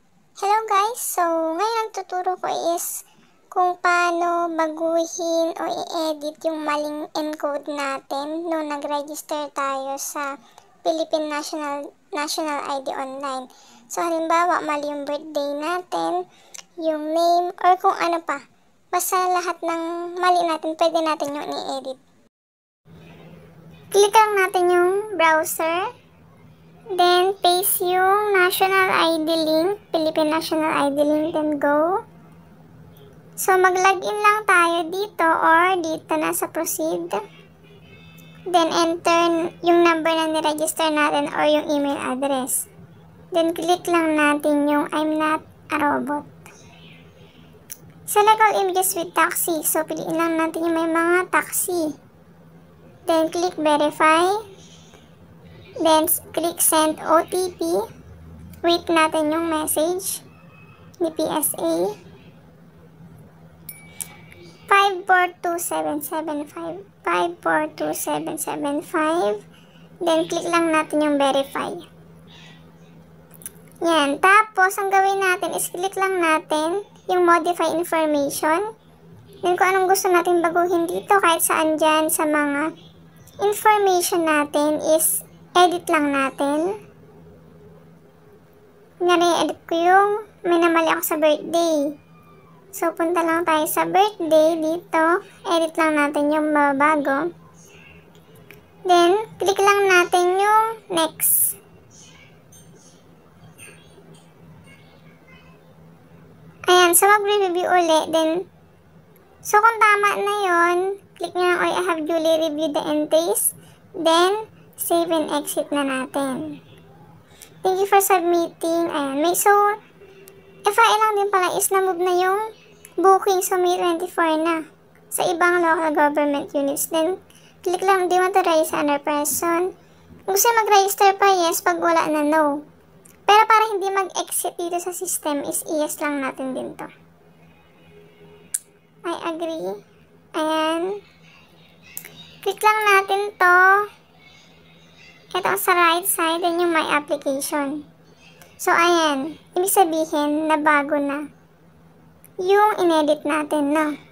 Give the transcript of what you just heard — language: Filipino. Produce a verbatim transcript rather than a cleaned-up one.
Hello guys! So, ngayon ang tuturo ko is kung paano baguhin o i-edit yung maling encode natin nung nag-register tayo sa Philippine National National I D Online. So, halimbawa, mali yung birthday natin, yung name, or kung ano pa. Basta lahat ng mali natin, pwede natin yung i-edit. Click lang natin yung browser. Then, paste yung national I D link, Philippine National I D link, then go. So, mag-login lang tayo dito or dito na sa proceed. Then, enter yung number na niregister natin or yung email address. Then, click lang natin yung I'm not a robot. Select all images with taxi. So, piliin lang natin yung may mga taxi. Then, click verify. Then, click send O T P. Wait natin yung message ni P S A. five four two seven seven five. five four two seven seven five. Then, click lang natin yung verify. Yan. Tapos, ang gawin natin is click lang natin yung modify information. Then, kung anong gusto natin baguhin dito, kahit saan dyan sa mga information natin is edit lang natin. Nare-edit ko yung may namali ako sa birthday. So, punta lang tayo sa birthday dito. Edit lang natin yung mababago. Then, click lang natin yung next. Ayan. So, mag-review ulit. Then, so, kung tama na yun, click nyo lang, or I have duly reviewed the entries. Then, save and exit na natin. Thank you for submitting. Ayan. May, so, F I L lang din pala is na-move na yung booking sa May twenty-four na sa ibang local government units. Then, click lang deauthorize another person. Kung gusto mag-register pa, yes. Pag wala na, no. Pero para hindi mag-exit dito sa system is yes lang natin din to. I agree. Ayan. Click lang natin to. Ito sa right side, then yung my application. So, ayan. Ibig sabihin, na bago na yung inedit natin, no?